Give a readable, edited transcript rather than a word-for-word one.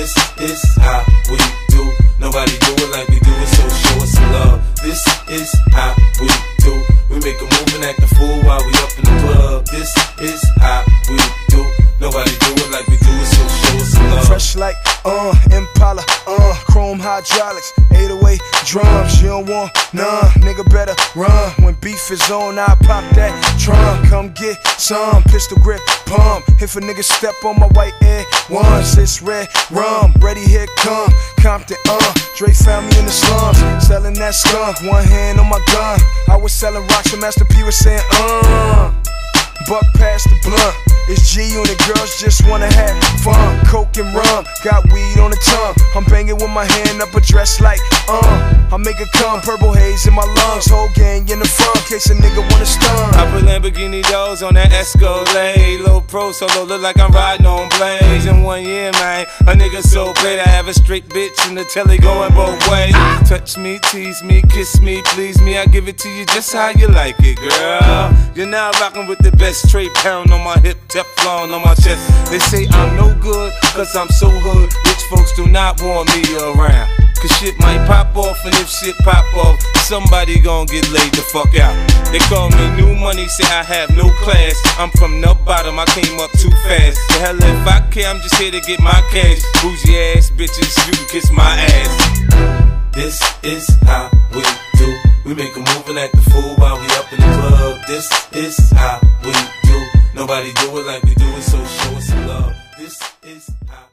This is how we do. Nobody do it like we do it, so show us some love. This is how we do. We make a move and act a fool while we up in the club. This is how we do. Nobody do it like we do it, so show us some love. Fresh like Impala, chrome hydraulics, 808 drums. You don't want none, nigga better run. When beef is on, I pop that trunk. Come get some pistol grip pump. If a nigga step on my white Air Ones, it's red rum. Ready, here come Compton, Dre found me in the slums, selling that skunk. One hand on my gun. I was selling rocks and Master P was saying, buck past the blunt. It's G-Unit, girls just wanna have fun. Coke and rum, got weed on the tongue. I'm banging with my hand up a dress like, I make it come, purple haze in my lungs. Whole gang in the front, case a nigga wanna stun. I put Lamborghini doors on that Escalade. Low pro solo, look like I'm riding on blades. In 1 year, man, a nigga so great. I have a straight bitch in the telly going both ways. Touch me, tease me, kiss me, please me. I give it to you just how you like it, girl. You're now rocking with the best, straight pound on my hip, Teflon on my chest. They say I'm no good, cause I'm so hood. Rich folks do not want me around, cause shit might pop off, and if shit pop off, somebody gon' get laid the fuck out. They call me new money, say I have no class. I'm from the bottom, I came up too fast. The hell if I care, I'm just here to get my cash. Bougie ass bitches, you can kiss my ass. This is how we do. We make a move and act the fool while we up in the club. This is how we do. Nobody do it like we do it, so show us some love. This is how